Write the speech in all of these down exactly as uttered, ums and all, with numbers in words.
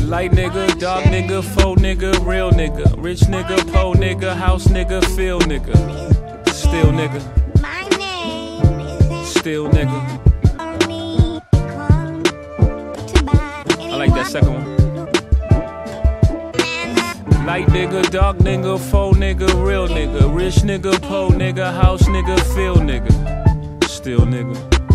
Light nigga, dark nigga, faux nigga, real nigga, rich nigga, po nigga, house nigga, feel nigga, still nigga, still nigga. I like that second one. Light nigga, dark nigga, faux nigga, real nigga, rich nigga, po nigga, house nigga, feel nigga, still nigga,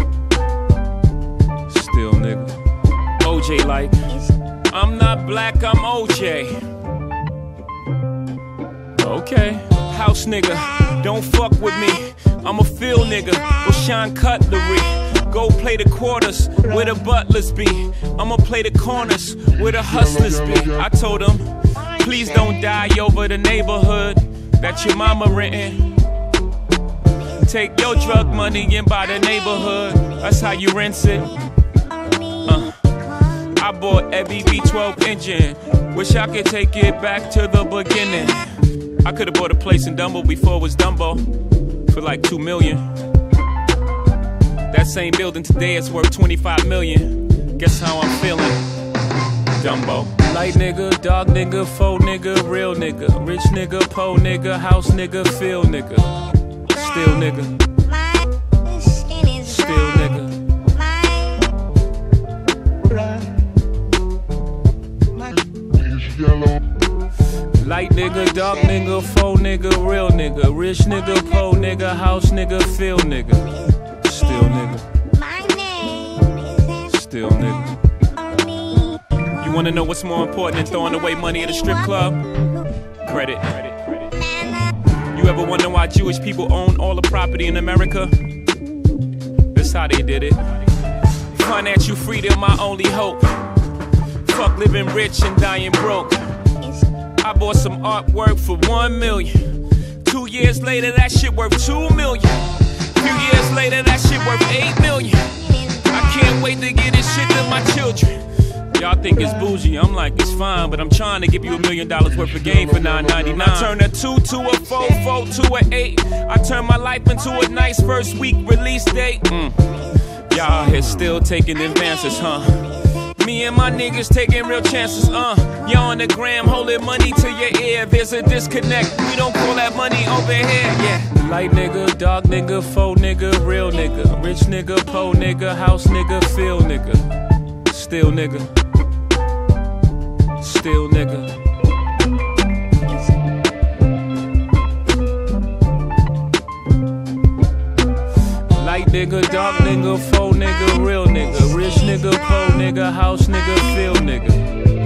still nigga. O J like, I'm not black, I'm O J. Okay, house nigga, don't fuck with me. I'm a field nigga with Sean Cutlery. Go play the quarters where the butlers be. I'ma play the corners where the hustlers be. I told them, please don't die over the neighborhood that your mama renting. Take your drug money and buy the neighborhood. That's how you rinse it. Uh. I bought every V twelve engine. Wish I could take it back to the beginning. I could've bought a place in Dumbo before it was Dumbo for like two million. That same building today is worth twenty-five million. Guess how I'm feeling? Dumbo. Light nigga, dark nigga, faux nigga, real nigga, rich nigga, po nigga, house nigga, feel nigga, still nigga, still nigga. Light nigga, dark nigga, faux nigga, real nigga, rich nigga, po nigga, house nigga, feel nigga, still nigga, still nigga. You wanna know what's more important than throwing away money at a strip club? Credit. You ever wonder why Jewish people own all the property in America? That's how they did it. Financial freedom, my only hope. Fuck living rich and dying broke. I bought some artwork for one million. Two years later, that shit worth two million. Few years later, that shit worth eight million. I can't wait to get this shit to my children. Y'all think it's bougie, I'm like, it's fine, but I'm trying to give you a million dollars worth of game for nine ninety-nine. I turn a two to a four, four to a eight. I turn my life into a nice first week release date. Mm. Y'all here still taking advances, huh? Me and my niggas taking real chances, uh. Y'all on the gram holding money to your ear. There's a disconnect, we don't call that money over here, yeah. Light nigga, dark nigga, faux nigga, real nigga, rich nigga, po nigga, house nigga, feel nigga, still nigga, still nigga. Light nigga, dark nigga, faux nigga, real nigga, rich nigga, po nigga, house nigga, feel nigga,